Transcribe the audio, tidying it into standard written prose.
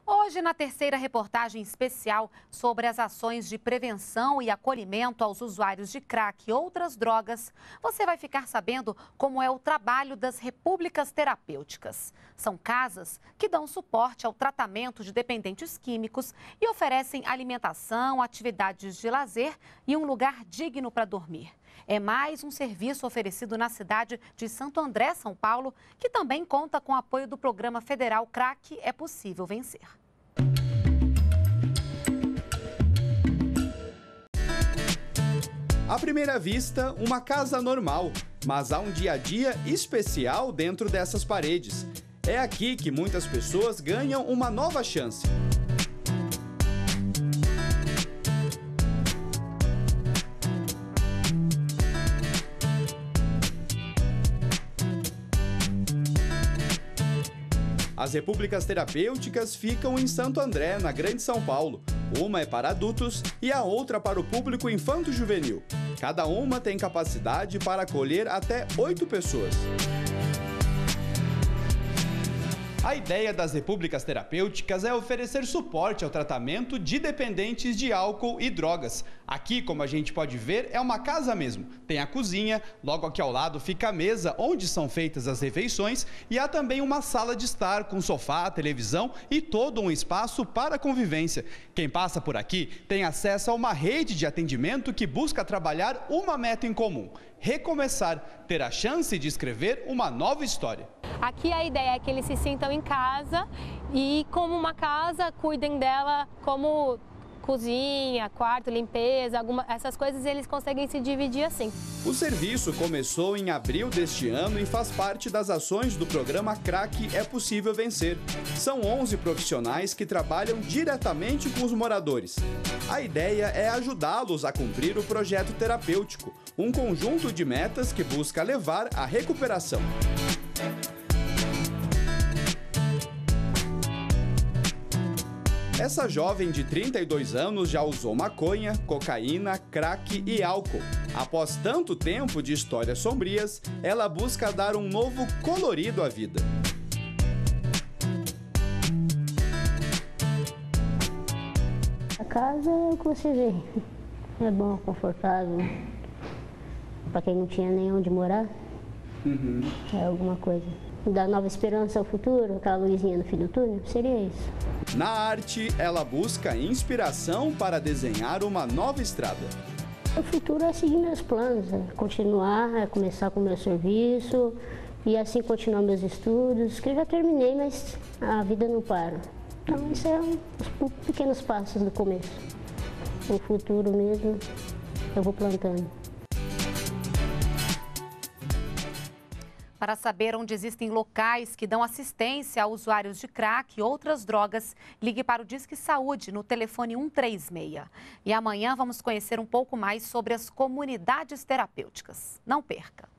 Hoje, na terceira reportagem especial sobre as ações de prevenção e acolhimento aos usuários de crack e outras drogas, você vai ficar sabendo como é o trabalho das repúblicas terapêuticas. São casas que dão suporte ao tratamento de dependentes químicos e oferecem alimentação, atividades de lazer e um lugar digno para dormir. É mais um serviço oferecido na cidade de Santo André, São Paulo, que também conta com o apoio do programa federal Crack é Possível Vencer. À primeira vista, uma casa normal, mas há um dia a dia especial dentro dessas paredes. É aqui que muitas pessoas ganham uma nova chance. As repúblicas terapêuticas ficam em Santo André, na Grande São Paulo. Uma é para adultos e a outra para o público infanto-juvenil. Cada uma tem capacidade para acolher até 8 pessoas. A ideia das repúblicas terapêuticas é oferecer suporte ao tratamento de dependentes de álcool e drogas. Aqui, como a gente pode ver, é uma casa mesmo. Tem a cozinha, logo aqui ao lado fica a mesa onde são feitas as refeições e há também uma sala de estar com sofá, televisão e todo um espaço para convivência. Quem passa por aqui tem acesso a uma rede de atendimento que busca trabalhar uma meta em comum: recomeçar, ter a chance de escrever uma nova história. Aqui a ideia é que eles se sintam em casa e, como uma casa, cuidem dela como cozinha, quarto, limpeza, essas coisas eles conseguem se dividir assim. O serviço começou em abril deste ano e faz parte das ações do programa Crack é Possível Vencer. São 11 profissionais que trabalham diretamente com os moradores. A ideia é ajudá-los a cumprir o projeto terapêutico, um conjunto de metas que busca levar à recuperação. Essa jovem de 32 anos já usou maconha, cocaína, crack e álcool. Após tanto tempo de histórias sombrias, ela busca dar um novo colorido à vida. A casa é o que você vê. É bom, confortável. Para quem não tinha nem onde morar, é alguma coisa. Dar nova esperança ao futuro, aquela luzinha no fim do túnel, seria isso. Na arte, ela busca inspiração para desenhar uma nova estrada. O futuro é seguir meus planos, é continuar, é começar com o meu serviço e assim continuar meus estudos, que eu já terminei, mas a vida não para. Então, isso é os pequenos passos do começo. O futuro mesmo, eu vou plantando. Para saber onde existem locais que dão assistência a usuários de crack e outras drogas, ligue para o Disque Saúde no telefone 136. E amanhã vamos conhecer um pouco mais sobre as comunidades terapêuticas. Não perca!